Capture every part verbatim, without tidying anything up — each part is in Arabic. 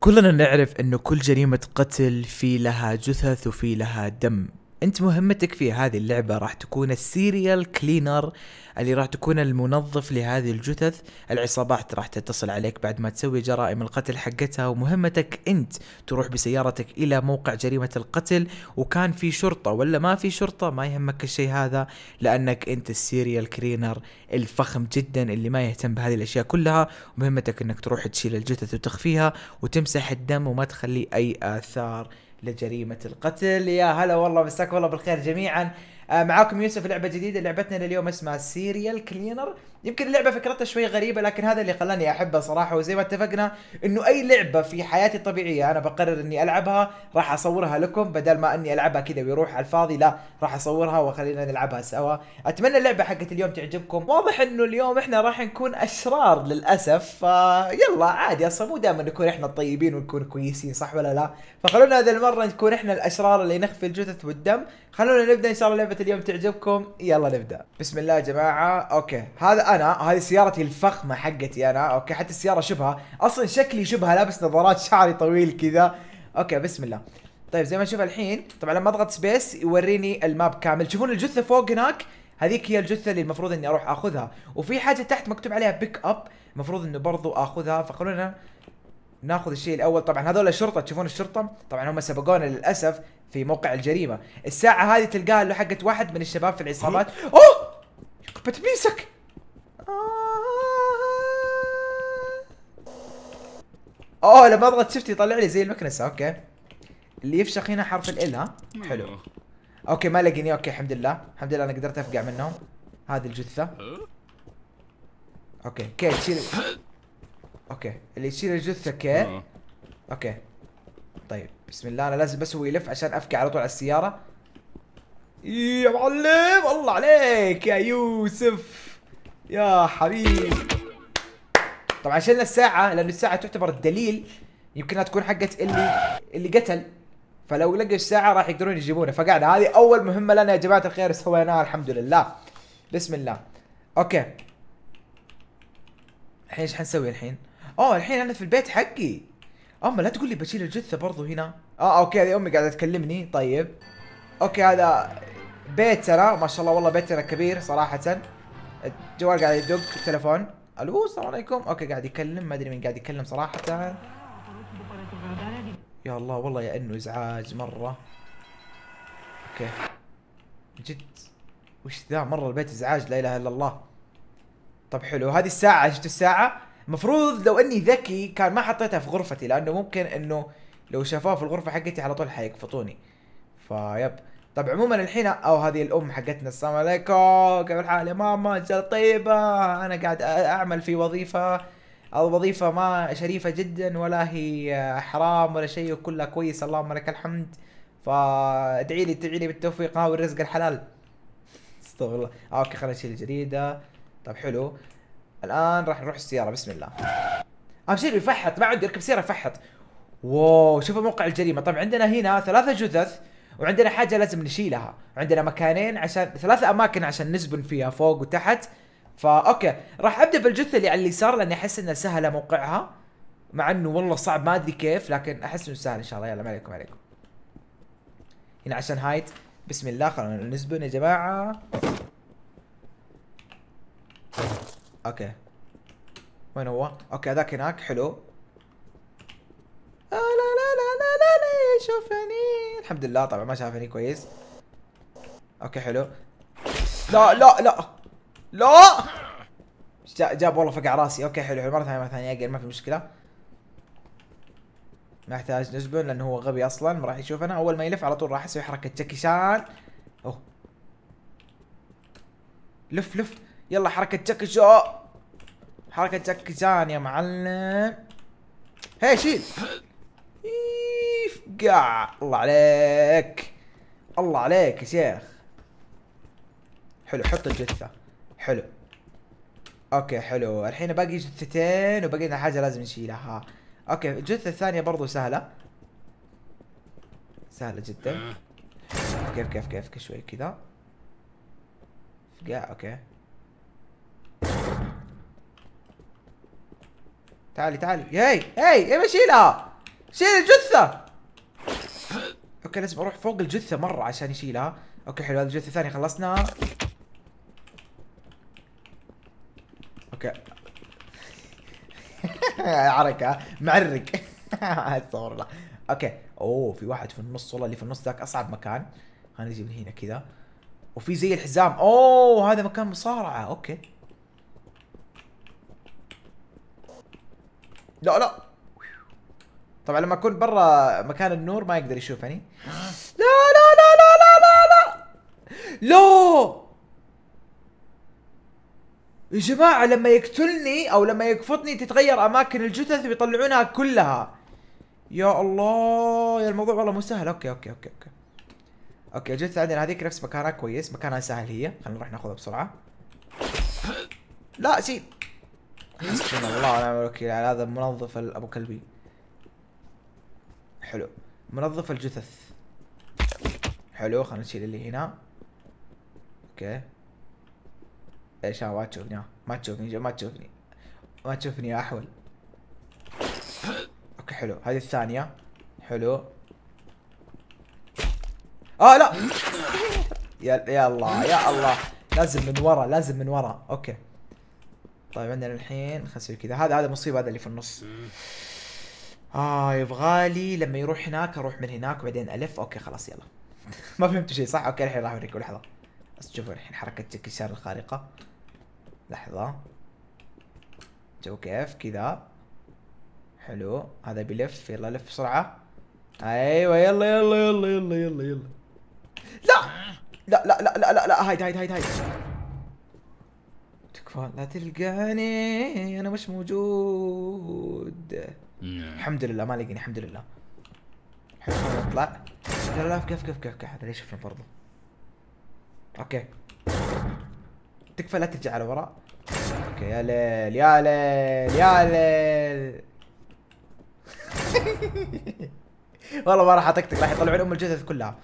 كلنا نعرف انه كل جريمة قتل في لها جثث وفي لها دم. انت مهمتك في هذه اللعبة راح تكون السيريال كلينر، اللي راح تكون المنظف لهذه الجثث. العصابات راح تتصل عليك بعد ما تسوي جرائم القتل حقتها، ومهمتك انت تروح بسيارتك الى موقع جريمة القتل، وكان في شرطة ولا ما في شرطة ما يهمك الشيء هذا، لانك انت السيريال كلينر الفخم جدا اللي ما يهتم بهذه الاشياء كلها. ومهمتك انك تروح تشيل الجثث وتخفيها وتمسح الدم وما تخلي اي اثار لجريمة القتل. يا هلا والله، مساكم الله بالخير جميعا. آه معاكم يوسف. لعبة جديدة، لعبتنا لليوم اسمها سيريال كلينر. يمكن اللعبة فكرتها شوي غريبة، لكن هذا اللي خلاني احبها صراحة. وزي ما اتفقنا انه اي لعبة في حياتي الطبيعية انا بقرر اني العبها راح اصورها لكم، بدل ما اني العبها كذا ويروح على الفاضي، لا راح اصورها وخلينا نلعبها سوا. اتمنى اللعبة حقت اليوم تعجبكم. واضح انه اليوم احنا راح نكون اشرار للاسف، فيلا عادي، اصلا مو دائما نكون احنا الطيبين ونكون كويسين، صح ولا لا؟ فخلونا هذه المرة نكون احنا الاشرار اللي نخفي الجثث والدم. خلونا نبدا ان شاء الله. لعبة اليوم تعجبكم، يلا نبدا. بسم الله يا جماعة. اوكي هذا انا، هذه سيارتي الفخمة حقتي انا. اوكي حتى السيارة شبهها، اصلا شكلي شبهها، لابس نظارات، شعري طويل كذا. اوكي بسم الله. طيب زي ما نشوف الحين، طبعا لما اضغط سبيس يوريني الماب كامل. تشوفون الجثة فوق هناك، هذيك هي الجثة اللي المفروض اني اروح اخذها. وفي حاجة تحت مكتوب عليها بيك اب، المفروض انه برضو اخذها. فخلونا ناخذ الشيء الاول. طبعا هذول الشرطه، تشوفون الشرطه طبعا هم سبقونا للاسف في موقع الجريمه. الساعه هذه تلقاها له حقت واحد من الشباب في العصابات. اوه بتبيسك. اوه لما اضغط شفت يطلع لي زي المكنسه. اوكي اللي يفشخ هنا حرف ال ها. حلو. اوكي ما لقيني. اوكي الحمد لله، الحمد لله انا قدرت افقع منهم. هذه الجثه. اوكي كي تشيل. اوكي اللي يشيل الجثه كي. اوكي طيب بسم الله. انا لازم بس هو يلف عشان افقع على طول على السياره. يا معلم الله عليك يا يوسف يا حبيبي. طبعا شلنا الساعه لانه الساعه تعتبر الدليل، يمكنها تكون حقت اللي اللي قتل، فلو لقوا الساعه راح يقدرون يجيبونها. فقعنا هذه اول مهمه لنا يا جماعه الخير، سويناها الحمد لله. بسم الله. اوكي الحين ايش حنسوي الحين؟ اوه الحين انا في البيت حقي. اما لا تقول لي بشيل الجثه برضو هنا. اه اوكي هذه امي قاعده تكلمني. طيب اوكي هذا بيتنا ما شاء الله، والله بيتنا كبير صراحه. الجوال قاعد يدق، التليفون. الو السلام عليكم. اوكي قاعد يكلم، ما ادري مين قاعد يكلم صراحه. يا الله والله يا انه ازعاج مره. اوكي جد وش ذا، مره البيت ازعاج، لا اله الا الله. طب حلو. هذه الساعه، شفت الساعه؟ المفروض لو اني ذكي كان ما حطيتها في غرفتي، لانه ممكن انه لو شافوها في الغرفه حقتي على طول حيقفطوني. فيب. طب عموما الحين، او هذه الام حقتنا. السلام عليكم، كيف الحال يا ماما؟ ان شاء الله طيبه. انا قاعد اعمل في وظيفه، الوظيفه ما شريفه جدا ولا هي حرام ولا شيء، وكلها كويس اللهم لك الحمد. فادعي لي ادعي لي بالتوفيق ها والرزق الحلال. استغفر الله. اوكي خلينا نشيل الجريده. طب حلو. الان راح نروح السياره. بسم الله. اهم شيء يفحط، ما عندي يركب سياره يفحط. واو شوفوا موقع الجريمه. طبعا عندنا هنا ثلاثة جثث، وعندنا حاجه لازم نشيلها، وعندنا مكانين عشان ثلاثة اماكن عشان نزبن فيها فوق وتحت. فا اوكي راح ابدا بالجثه اللي على اليسار لاني احس انها سهله موقعها، مع انه والله صعب ما ادري كيف، لكن احس انه سهل ان شاء الله. يلا ما عليكم ما عليكم. هنا عشان هايت. بسم الله خلونا نزبن يا جماعه. اوكي وين هو؟ اوكي هذاك هناك. حلو. لا لا لا لا لا لا شوفني. الحمد لله طبعا ما شافني كويس. اوكي حلو. لا لا لا لا جاب والله فقع راسي. اوكي حلو حلو. مره ثانيه مره ثانيه اقل، ما في مشكله. ما يحتاج نزبن لانه هو غبي اصلا، ما راح يشوفنا. اول ما يلف على طول راح اسوي حركه جاكي شان. اوه لف لف يلا حركه جاكي شو، حركه جاكي شان يا معلم. هي شيل. قاع. الله عليك الله عليك يا شيخ. حلو حط الجثة. حلو. اوكي حلو. الحين باقي جثتين وباقي لنا حاجة لازم نشيلها. اوكي الجثة الثانية برضو سهلة، سهلة جدا. كيف كيف كيف كيف شوي كذا. قاع. اوكي تعالي تعالي. هي هي هي بشيلها. شيل الجثة. اوكي لازم اروح فوق الجثة مرة عشان يشيلها. اوكي حلو، هذه الجثة الثانية خلصنا. اوكي. حركة معرق. استغفر الله. اوكي اوه في واحد في النص، والله اللي في النص ذاك اصعب مكان. خلينا نجي من هنا كذا. وفي زي الحزام. اوه هذا مكان مصارعة. اوكي. لا لا. طبعا لما اكون برا مكان النور ما يقدر يشوفني. لا لا لا لا لا لا لا. لا يا جماعة، لما يقتلني او لما يقفطني تتغير اماكن الجثث ويطلعونها كلها. يا الله يا الموضوع والله مو سهل. اوكي اوكي اوكي اوكي اوكي الجثة عندنا هذيك نفس مكانها كويس، مكانها سهل هي. خلينا نروح ناخذها بسرعة. لا سيب. حسبنا الله ونعم الوكيل على هذا المنظف ابو كلبي. حلو، منظف الجثث. حلو خلينا نشيل اللي هنا. اوكي ايش ما تشوفني، ما تشوفني ما تشوفني ما تشوفني يا احول. اوكي حلو هذه الثانية. حلو. اه لا. يا يا الله يا الله، لازم من ورا لازم من ورا. اوكي طيب عندنا الحين خلينا نسوي كذا. هذا هذا مصيبة، هذا اللي في النص. اه يبغالي لما يروح هناك اروح من هناك وبعدين الف. اوكي خلاص يلا. ما فهمت شيء صح؟ اوكي الحين راح اوريكم لحظة بس تشوفوا الحين حركة جاكي شان الخارقة. لحظة شوفوا كيف كذا. حلو هذا بيلف. يلا لف بسرعة. ايوه يلا يلا يلا يلا يلا يلا. لا لا لا لا لا لا, لا. هايد هايد هايد هايد. تكفى لا تلقاني انا مش موجود. الحمد لله ما لقيني الحمد لله. حلو نطلع. لا لا كيف كيف كيف كيف هذا ليش شفنا برضه. اوكي تكفى لا ترجع على ورا. اوكي يا ليل يا ليل يا ليل. والله ما راح اطقطق، راح يطلعون ام الجثث كلها.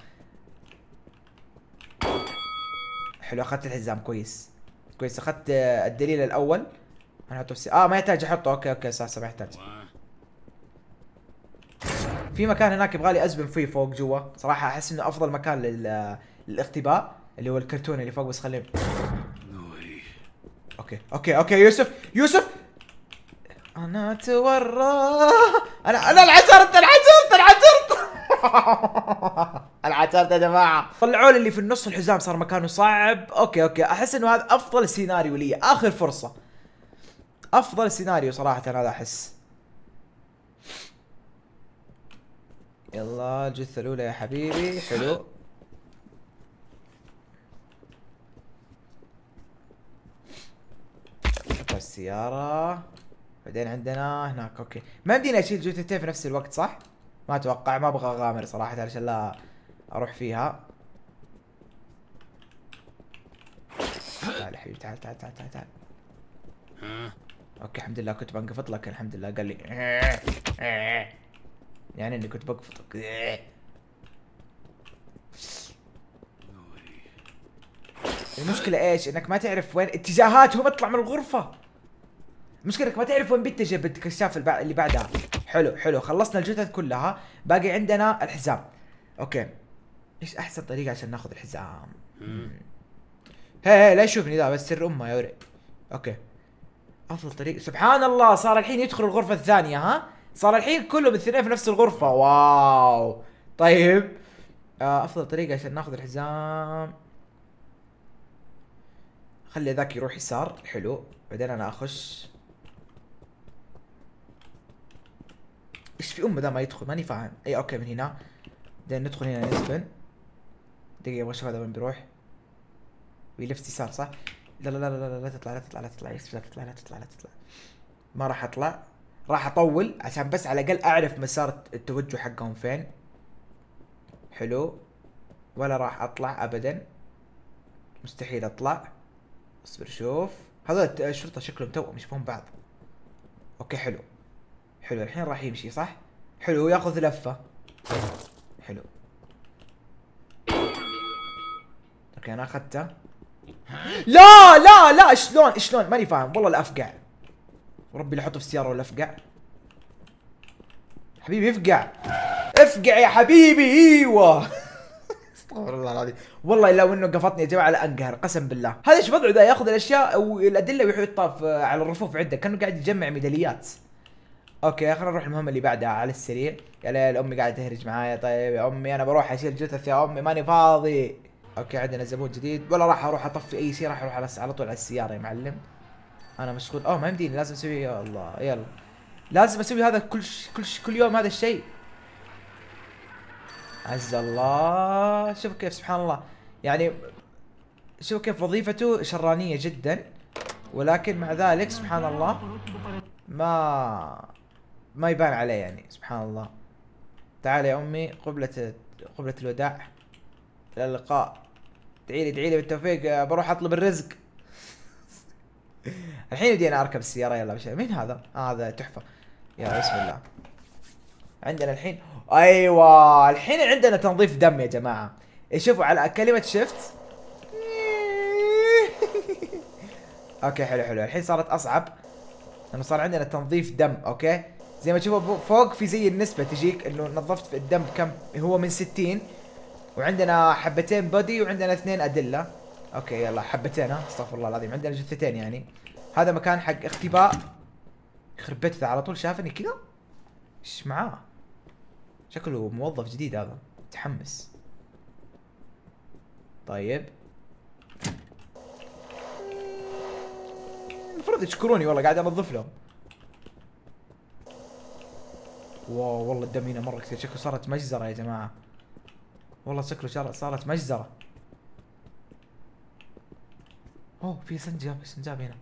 حلو اخذت الحزام كويس كويس. اخذت الدليل الاول. انا احطه في اه ما يحتاج احطه. اوكي اوكي صح ما يحتاج. في مكان هناك يبغالي ازبن فيه فوق جوا صراحه. احس انه افضل مكان لل للاختباء اللي هو الكرتون اللي فوق. بس خليه. اوكي اوكي اوكي يوسف يوسف انا اتورى. انا انا انعثرت انعثرت انعثرت. انعثرت يا جماعه. طلعوا لي اللي في النص الحزام صار مكانه صعب. اوكي اوكي احس انه هذا افضل سيناريو لي. اخر فرصه افضل سيناريو صراحه هذا احس. يلا الجثه الاولى يا حبيبي. حلو السيارة. بعدين عندنا هناك. اوكي ما يمديني اشيل جثتين في نفس الوقت صح؟ ما اتوقع. ما ابغى اغامر صراحة علشان لا اروح فيها. تعال يا حبيبي تعال تعال تعال تعال تعال. اوكي الحمد لله كنت بنقفط لك. الحمد لله قال لي يعني اني كنت بقفطك. المشكلة ايش؟ انك ما تعرف وين اتجاهاتهم. اطلع من الغرفة. المشكلة انك ما تعرف وين بيتجه بالكشاف اللي بعدها. حلو حلو خلصنا الجثث كلها. باقي عندنا الحزام. اوكي ايش احسن طريقة عشان ناخذ الحزام؟ هي هي لا يشوفني ذا بس سر امه يا وري. اوكي افضل طريقة. سبحان الله صار الحين يدخل الغرفة الثانية. ها صار الحين كلهم الاثنين في نفس الغرفة. واو طيب آه افضل طريقة عشان ناخذ الحزام خلي ذاك يروح يسار. حلو بعدين انا اخش. ايش في امه ذا ما يدخل ماني فاهم. اي اوكي من هنا بعدين ندخل هنا نسبن. دقيقة ابغى اشوف هذا وين بيروح. بيلفت يسار صح؟ لا لا لا لا لا لا تطلع لا تطلع لا تطلع لا تطلع لا تطلع لا تطلع. ما راح اطلع. راح اطول عشان بس على الاقل اعرف مسار التوجه حقهم فين. حلو ولا راح اطلع ابدا. مستحيل اطلع. اصبر شوف هذول الشرطة شكلهم توأم يشبهون بعض. اوكي حلو حلو الحين راح يمشي صح؟ حلو ياخذ لفة. حلو اوكي انا اخذته. لا لا لا شلون شلون ماني فاهم والله. الافقع وربي اللي احطه في السيارة ولا افقع. حبيبي افقع افقع يا حبيبي. ايوه استغفر الله العظيم، والله لو انه قفطني يا جماعه لا انقهر قسم بالله. هذا ايش وضعه ذا؟ ياخذ الاشياء والادله ويحطها في- على الرفوف عندك كانه قاعد يجمع ميداليات. اوكي خلينا نروح المهمه اللي بعدها على السريع. يا ليل امي قاعده تهرج معايا. طيب يا امي انا بروح اشيل جثث يا امي ماني فاضي. اوكي عندنا زبون جديد، ولا راح اروح اطفي اي شيء، راح اروح على على طول على السياره يا معلم. انا مشغول. اوه ما يمديني، لازم اسوي. يا الله يلا لازم اسوي هذا كل ش... كل ش... كل يوم هذا الشيء. عز الله. شوف كيف سبحان الله يعني، شوف كيف وظيفته شرانيه جدا، ولكن مع ذلك سبحان الله ما ما يبان عليه يعني سبحان الله. تعال يا امي قبلة قبلة الوداع، الى اللقاء. ادعي لي ادعي لي بالتوفيق، بروح اطلب الرزق. الحين بدي انا اركب السيارة. يلا بشيء. مين هذا؟ آه هذا تحفة. يا بسم الله. عندنا الحين ايوه الحين عندنا تنظيف دم يا جماعة. شوفوا على كلمة شفت. اوكي حلو حلو. الحين صارت اصعب لانه صار عندنا تنظيف دم. اوكي زي ما تشوفوا فوق في زي النسبة تجيك انه نظفت في الدم كم هو من ستين، وعندنا حبتين بودي وعندنا اثنين ادلة. اوكي يلا حبتين. ها استغفر الله العظيم، عندنا جثتين يعني. هذا مكان حق اختباء. يخرب بيت على طول شافني كذا. ايش معاه؟ شكله موظف جديد هذا، متحمس. طيب المفروض يشكروني والله قاعد انظف لهم. واو والله الدم هنا مره كثير، شكله صارت مجزره يا جماعه. والله شكله صارت مجزره. اوه في سنجاب سنجاب هنا.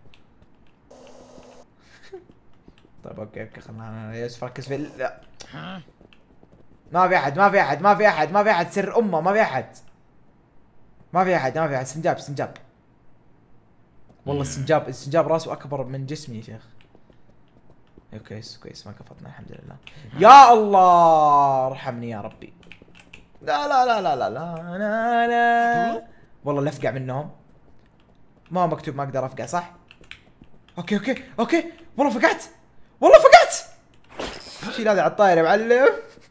طيب اوكي اوكي خلنا يوسف ركز في لا ما في احد ما في احد ما في احد ما في احد سر امه ما في احد ما في احد ما في احد. سنجاب سنجاب والله السنجاب السنجاب راسه اكبر من جسمي يا شيخ. كويس كويس ما كفطنا الحمد لله. يا الله ارحمني يا ربي. لا لا لا لا لا لا لا, لا. والله لا افقع منهم. ما هو مكتوب ما اقدر افقع صح؟ اوكي اوكي اوكي والله فقعت والله فقعت. شيل هذا على الطاير يا معلم.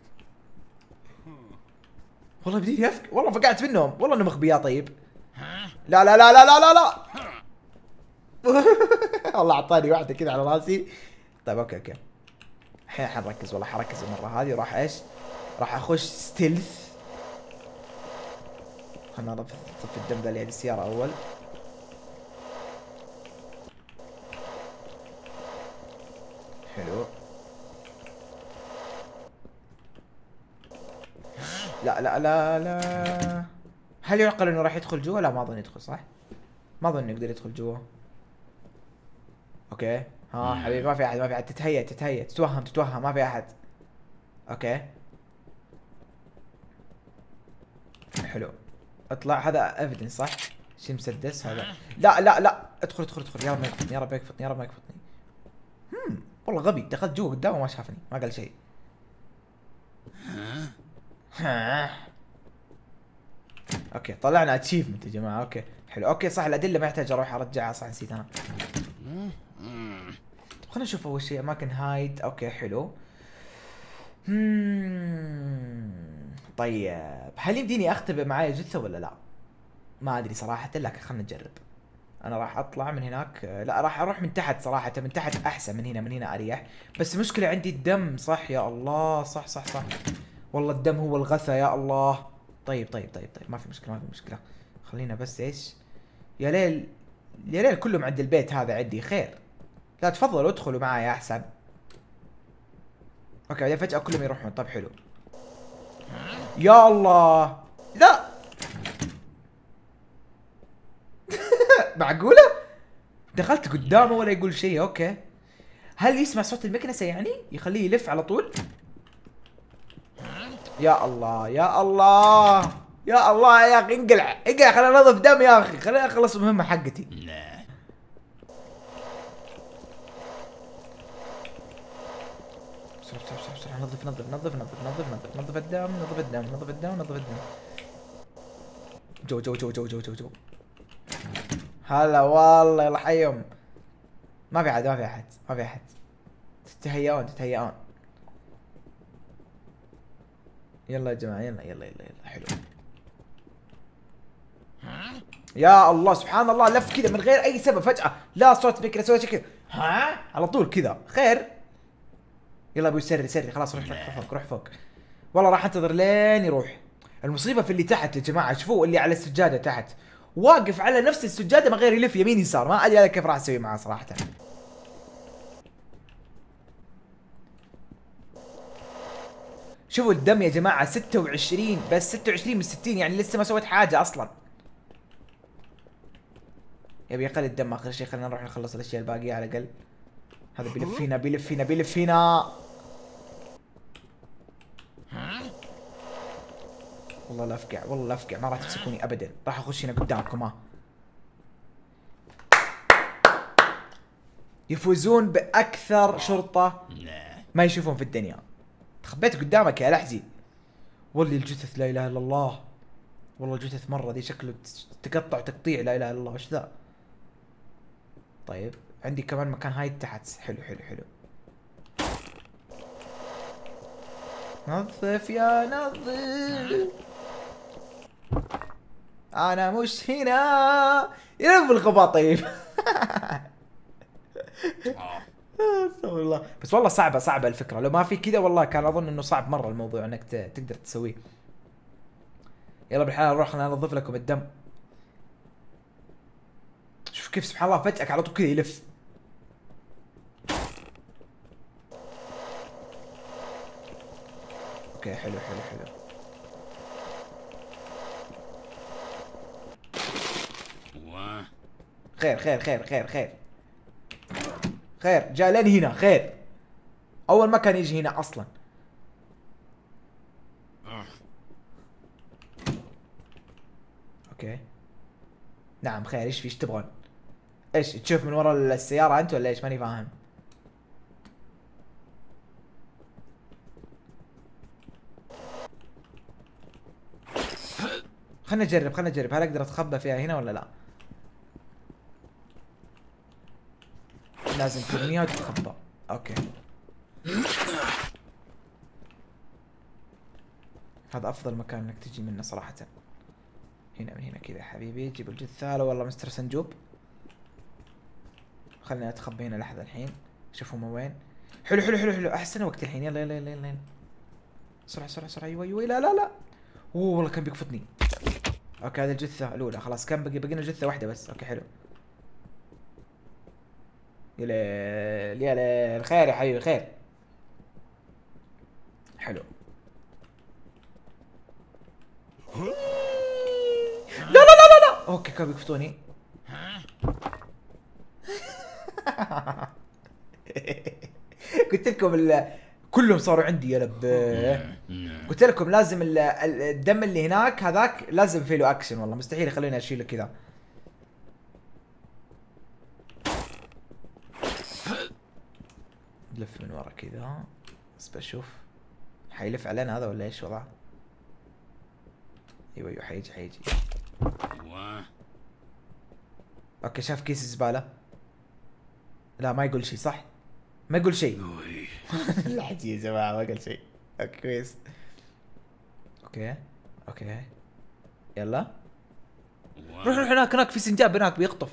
والله بديني افقع والله فقعت منهم. والله انهم اغبياء. طيب لا لا لا لا لا لا لا والله اعطاني واحده كذا على راسي. طيب اوكي اوكي الحين حنركز والله حركز المره هذه. راح ايش؟ راح اخش ستيلث. خلنا نطفي الدم ذا اللي على السياره اول. حلو. لا لا لا لا. هل يعقل انه راح يدخل جوا؟ لا ما اظن يدخل صح؟ ما اظن يقدر يدخل جوا. اوكي ها حبيبي ما في احد ما في احد. تتهيأ تتهيأ تتوهم تتوهم ما في احد. اوكي حلو. اطلع. هذا ايفيدنس صح؟ شيء مسدس هذا. لا لا لا ادخل ادخل ادخل. يا رب ما يكفطني يا رب ما يكفطني يا رب ما يكفطني. امم والله غبي دخلت جوا قدامه ما شافني ما قال شيء. اوكي طلعنا اتشيفمنت يا جماعه. اوكي حلو. اوكي صح الادله ما يحتاج اروح ارجعها صح نسيت انا. خلينا نشوف اول شيء اماكن هايد. اوكي حلو. طيب هل يمديني اختبئ معايا جثه ولا لا؟ ما ادري صراحه لكن خلينا نجرب. انا راح اطلع من هناك. لا راح اروح من تحت صراحه. من تحت احسن من هنا. من هنا اريح. بس المشكله عندي الدم صح. يا الله صح صح صح والله الدم هو الغثى يا الله. طيب طيب طيب طيب ما في مشكله ما في مشكله. خلينا بس ايش. يا ليل يا ليل كلهم عند البيت هذا عندي خير. لا تفضلوا ادخلوا معايا احسن. اوكي بعدين فجأة كلهم يروحون. طيب حلو. يا الله لا معقولة؟ دخلت قدامه ولا يقول شيء. اوكي هل يسمع صوت المكنسة يعني؟ يخليه يلف على طول؟ يا الله يا الله يا الله يا اخي انقلع انقلع. خلينا ننظف دم يا اخي. خليني اخلص المهمة حقتي. بسرعة بسرعة بسرعة بسرعة. نظف نظف نظف نظف نظف نظف نظف الدم نظف الدم نظف الدم نظف الدم. جو جو جو جو جو جو جو. هلا والله يلا حيهم. ما في احد ما في احد ما في احد. تتهيئون تتهيئون. يلا يا جماعه، يلا يلا يلا يلا. حلو. يا الله سبحان الله، لف كذا من غير اي سبب فجأة، لا صوت بكرة سويت كذا ها على طول كذا. خير. يلا ابوي سري سري خلاص، روح روح فوق روح فوق. والله راح انتظر لين يروح. المصيبة في اللي تحت يا جماعة، شوفوا اللي على السجادة تحت واقف على نفس السجادة من غير يلف يمين يسار، ما ادري هذا كيف راح اسوي معاه صراحة. شوفوا الدم يا جماعة ستة وعشرين بس، ستة وعشرين من ستين، يعني لسه ما سويت حاجة اصلا. يبي اقل الدم اخر شيء، خلينا نروح نخلص الاشياء الباقية على الاقل. هذا بيلف فينا بيلف فينا بيلف فينا. والله لا افقع والله لا افقع، ما راح تمسكوني ابدا، راح اخش هنا قدامكم. ها يفوزون باكثر شرطة ما يشوفون في الدنيا. تخبيت قدامك يا لحزي. والله الجثث لا اله الا الله، والله الجثث مرة ذي شكله تقطع تقطيع لا اله الا الله. وش ذا؟ طيب عندي كمان مكان هاي تحت. حلو حلو حلو. نظف يا نظف، انا مش هنا. يا الغباء. طيب استغفر الله. بس والله صعبه صعبه الفكره، لو ما في كذا والله كان اظن انه صعب مره الموضوع انك تقدر تسويه. يلا بالحلال نروح، خلينا ننظف لكم الدم. شوف كيف سبحان الله فجأة على طول كذا يلف. اوكي حلو حلو حلو. خير خير خير خير خير خير. جاء لين هنا. خير. اول ما كان يجي هنا اصلا. اوكي نعم خير. ايش في ايش تبغون؟ ايش تشوف من ورا السيارة انت ولا ايش؟ ماني فاهم. خلنا نجرب خلنا نجرب هل اقدر اتخبى فيها هنا ولا لا؟ لازم ترميها وتتخبى. اوكي هذا افضل مكان انك تجي منه صراحة. هنا من هنا كذا يا حبيبي. جيب الجثة. هلا والله مستر سنجوب. خلينا اتخبى هنا لحظة الحين. شوفوا هم وين. حلو حلو حلو حلو. احسن وقت الحين. يلا يلا يلا يلا بسرعة بسرعة بسرعة. ايوه ايوه. لا لا لا. اوه والله كان بيقفطني. اوكي هذه الجثة الاولى خلاص. كم بقي؟ بقينا جثة واحدة بس. اوكي حلو. يا ليل يا ليل. خير يا حبيبي خير. حلو. لا لا لا لا لا. اوكي كانوا بيقفطوني. قلت لكم ال... كلهم صاروا عندي يا لبيه. قلت لكم لازم ال... الدم اللي هناك هذاك لازم فيه له اكشن. والله مستحيل يخلوني اشيله كذا. لف من ورا كذا بس بشوف حيلف علينا هذا ولا ايش وضعه. ايوه ايوه حيجي حيجي. اوكي شاف كيس الزبالة. لا ما يقول شيء صح؟ ما يقول شيء. لحجي يا جماعة ما قال شيء. اوكي كويس. اوكي اوكي يلا روح روح هناك هناك في سنجاب هناك بيخطف.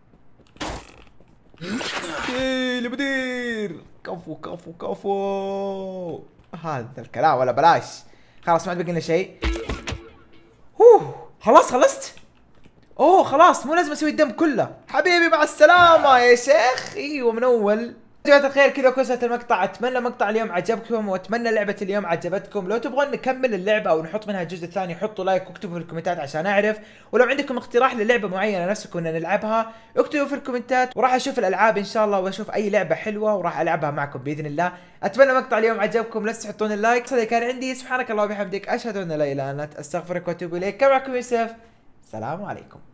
ايه اللي بدير. كفو كفو كفو. هذا الكلام ولا بلاش. خلاص ما عاد بقي لنا شيء. اوه خلاص خلصت. اوه خلاص مو لازم اسوي الدم كله حبيبي. مع السلامة يا شيخ. ايوه من اول. جماعة الخير كذا كوسة المقطع. اتمنى مقطع اليوم عجبكم واتمنى لعبة اليوم عجبتكم. لو تبغون نكمل اللعبة او نحط منها الجزء الثاني حطوا لايك واكتبوا في الكومنتات عشان اعرف. ولو عندكم اقتراح للعبة معينة نفسكم ان نلعبها اكتبوا في الكومنتات وراح اشوف الالعاب ان شاء الله واشوف اي لعبة حلوة وراح العبها معكم باذن الله. اتمنى مقطع اليوم عجبكم. لا تحطون اللايك. هذا كان عندي. سبحانك اللهم وبحمدك اشهد ان لا اله الا انت استغفرك واتوب اليك. كان معكم يوسف. السلام عليكم.